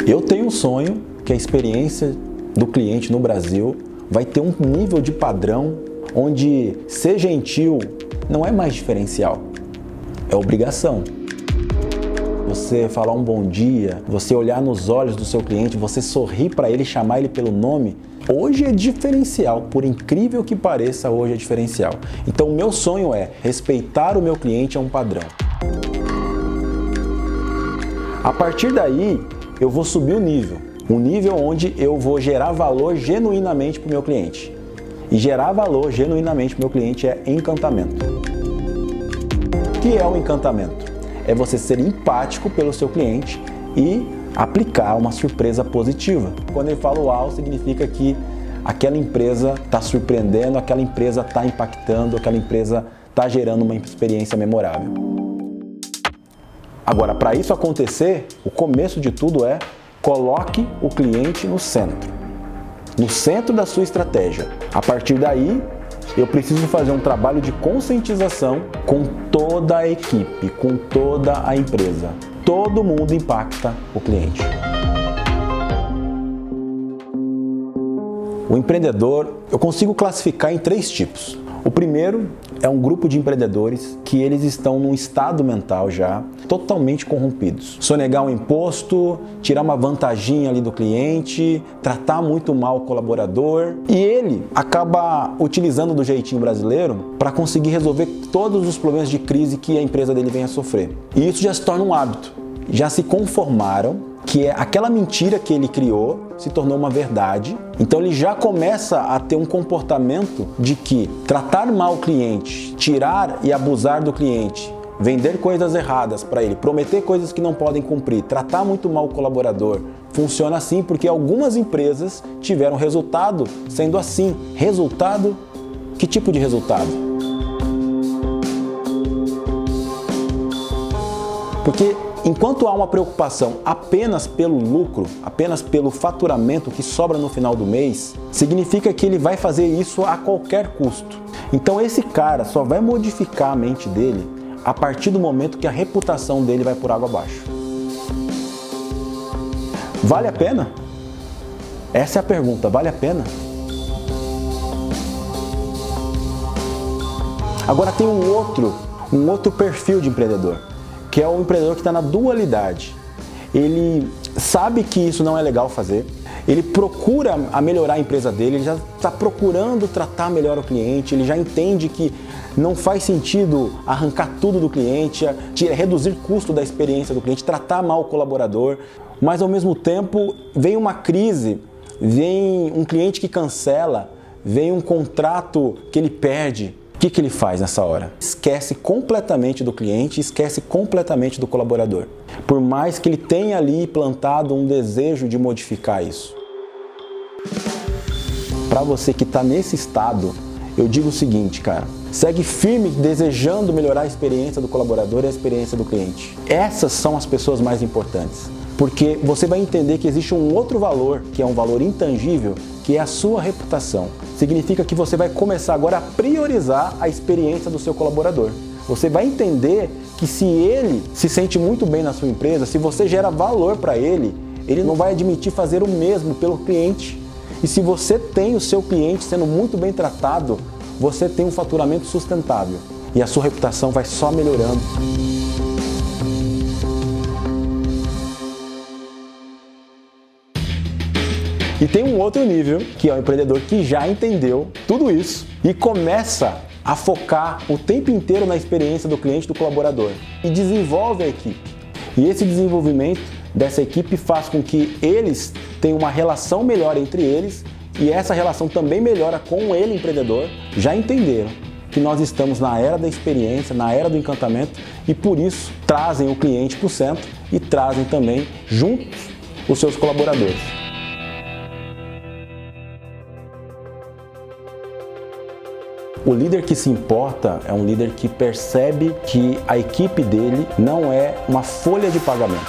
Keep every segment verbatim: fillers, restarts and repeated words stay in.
Eu tenho um sonho que a experiência do cliente no Brasil vai ter um nível de padrão onde ser gentil não é mais diferencial, é obrigação. Você falar um bom dia, você olhar nos olhos do seu cliente, você sorrir para ele, chamar ele pelo nome, hoje é diferencial, por incrível que pareça, hoje é diferencial. Então o meu sonho é respeitar o meu cliente a um padrão. A partir daí, eu vou subir o nível, um nível onde eu vou gerar valor genuinamente para o meu cliente. E gerar valor genuinamente para o meu cliente é encantamento. O que é o encantamento? É você ser empático pelo seu cliente e aplicar uma surpresa positiva. Quando ele fala uau, significa que aquela empresa está surpreendendo, aquela empresa está impactando, aquela empresa está gerando uma experiência memorável. Agora, para isso acontecer, o começo de tudo é coloque o cliente no centro, no centro da sua estratégia. A partir daí, eu preciso fazer um trabalho de conscientização com toda a equipe, com toda a empresa. Todo mundo impacta o cliente. O empreendedor, eu consigo classificar em três tipos. O primeiro é um grupo de empreendedores que eles estão num estado mental já totalmente corrompidos. Sonegar um imposto, tirar uma vantagem ali do cliente, tratar muito mal o colaborador. E ele acaba utilizando do jeitinho brasileiro para conseguir resolver todos os problemas de crise que a empresa dele venha a sofrer. E isso já se torna um hábito. Já se conformaram que é aquela mentira que ele criou se tornou uma verdade. Então ele já começa a ter um comportamento de que tratar mal o cliente, tirar e abusar do cliente, vender coisas erradas para ele, prometer coisas que não podem cumprir, tratar muito mal o colaborador, funciona assim porque algumas empresas tiveram resultado sendo assim. Resultado? Que tipo de resultado? Porque enquanto há uma preocupação apenas pelo lucro, apenas pelo faturamento que sobra no final do mês, significa que ele vai fazer isso a qualquer custo. Então esse cara só vai modificar a mente dele a partir do momento que a reputação dele vai por água abaixo. Vale a pena? Essa é a pergunta, vale a pena? Agora tem um outro, um outro perfil de empreendedor, que é o empreendedor que está na dualidade. Ele sabe que isso não é legal fazer, ele procura a melhorar a empresa dele, ele já está procurando tratar melhor o cliente, ele já entende que não faz sentido arrancar tudo do cliente, reduzir custo da experiência do cliente, tratar mal o colaborador, mas ao mesmo tempo vem uma crise, vem um cliente que cancela, vem um contrato que ele perde. O que que ele faz nessa hora? Esquece completamente do cliente, esquece completamente do colaborador. Por mais que ele tenha ali plantado um desejo de modificar isso. Para você que está nesse estado, eu digo o seguinte, cara. Segue firme desejando melhorar a experiência do colaborador e a experiência do cliente. Essas são as pessoas mais importantes. Porque você vai entender que existe um outro valor, que é um valor intangível, que é a sua reputação. Significa que você vai começar agora a priorizar a experiência do seu colaborador. Você vai entender que se ele se sente muito bem na sua empresa, se você gera valor para ele, ele não vai admitir fazer o mesmo pelo cliente. E se você tem o seu cliente sendo muito bem tratado, você tem um faturamento sustentável e a sua reputação vai só melhorando. E tem um outro nível, que é o empreendedor que já entendeu tudo isso e começa a focar o tempo inteiro na experiência do cliente, do colaborador e desenvolve a equipe. E esse desenvolvimento dessa equipe faz com que eles tenham uma relação melhor entre eles e essa relação também melhora com ele, empreendedor. Já entenderam que nós estamos na era da experiência, na era do encantamento e por isso trazem o cliente para o centro e trazem também juntos os seus colaboradores. O líder que se importa é um líder que percebe que a equipe dele não é uma folha de pagamento.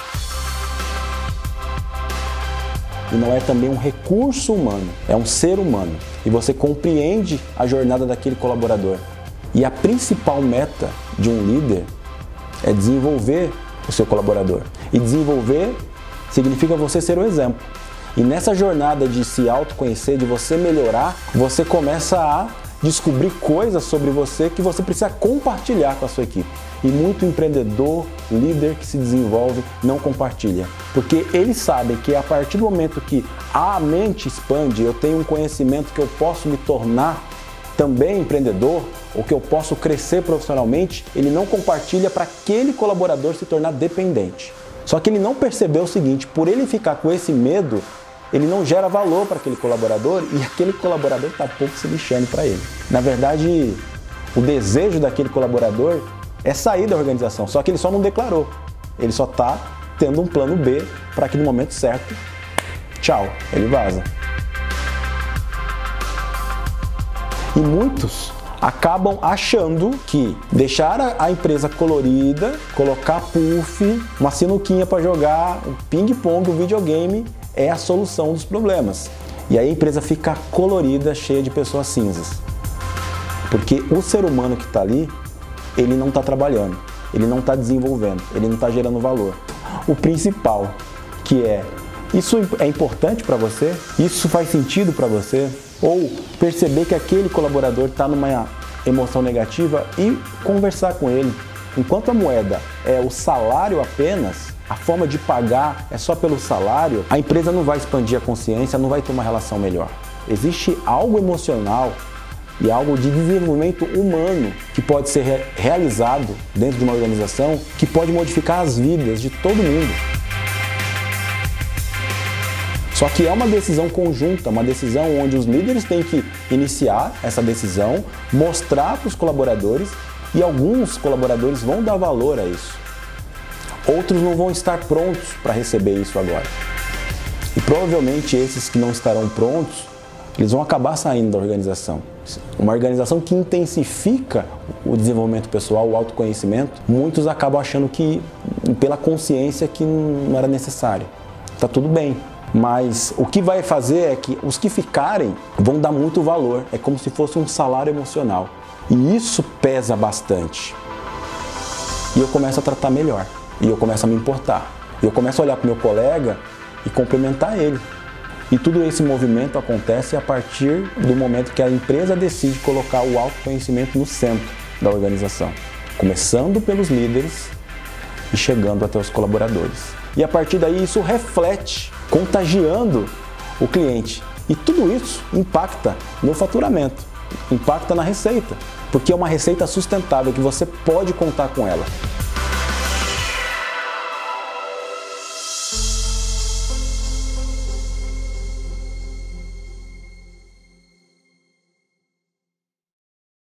E não é também um recurso humano, é um ser humano. E você compreende a jornada daquele colaborador. E a principal meta de um líder é desenvolver o seu colaborador. E desenvolver significa você ser o exemplo. E nessa jornada de se autoconhecer, de você melhorar, você começa a descobrir coisas sobre você que você precisa compartilhar com a sua equipe. E muito empreendedor, líder que se desenvolve, não compartilha. Porque eles sabem que a partir do momento que a mente expande, eu tenho um conhecimento que eu posso me tornar também empreendedor, ou que eu posso crescer profissionalmente, ele não compartilha para aquele colaborador se tornar dependente. Só que ele não percebeu o seguinte, por ele ficar com esse medo, ele não gera valor para aquele colaborador e aquele colaborador está pouco se lixando para ele. Na verdade, o desejo daquele colaborador é sair da organização, só que ele só não declarou. Ele só está tendo um plano B para que no momento certo, tchau, ele vaza. E muitos acabam achando que deixar a empresa colorida, colocar puff, uma sinuquinha para jogar, um ping-pong, um videogame, é a solução dos problemas. E aí a empresa fica colorida, cheia de pessoas cinzas. Porque o ser humano que está ali, ele não está trabalhando, ele não está desenvolvendo, ele não está gerando valor. O principal, que é, isso é importante para você? Isso faz sentido para você? Ou perceber que aquele colaborador está numa emoção negativa e conversar com ele. Enquanto a moeda é o salário apenas, a forma de pagar é só pelo salário, a empresa não vai expandir a consciência, não vai ter uma relação melhor. Existe algo emocional e algo de desenvolvimento humano que pode ser re- realizado dentro de uma organização que pode modificar as vidas de todo mundo. Só que é uma decisão conjunta, uma decisão onde os líderes têm que iniciar essa decisão, mostrar para os colaboradores e alguns colaboradores vão dar valor a isso. Outros não vão estar prontos para receber isso agora. E provavelmente esses que não estarão prontos, eles vão acabar saindo da organização. Uma organização que intensifica o desenvolvimento pessoal, o autoconhecimento, muitos acabam achando que, pela consciência, que não era necessário. Tá tudo bem. Mas o que vai fazer é que os que ficarem vão dar muito valor. É como se fosse um salário emocional. E isso pesa bastante. E eu começo a tratar melhor. E eu começo a me importar. E eu começo a olhar para o meu colega e complementar ele. E todo esse movimento acontece a partir do momento que a empresa decide colocar o autoconhecimento no centro da organização. Começando pelos líderes e chegando até os colaboradores. E a partir daí isso reflete, contagiando o cliente. E tudo isso impacta no faturamento, impacta na receita, porque é uma receita sustentável que você pode contar com ela.